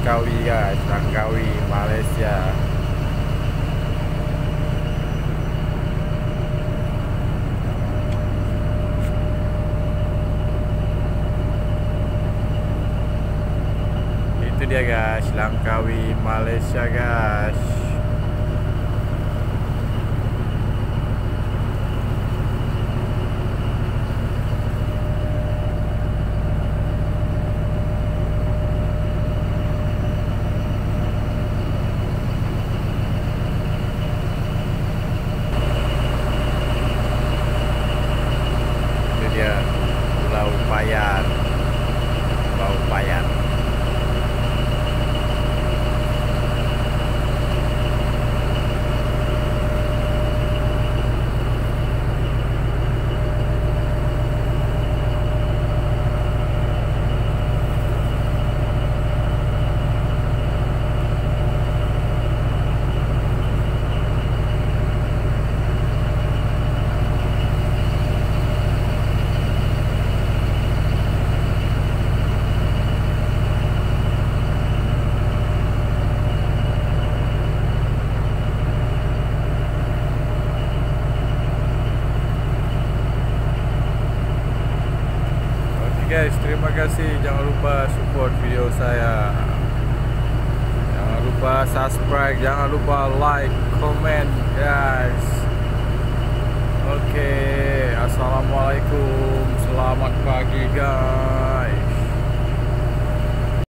Langkawi guys, Langkawi, Malaysia. Itu dia guys, Langkawi, Malaysia guys. Pulau Payan, Pulau Payan. Guys, terima kasih. Jangan lupa support video saya. Jangan lupa subscribe, jangan lupa like, comment guys. Oke, assalamualaikum. Selamat pagi guys.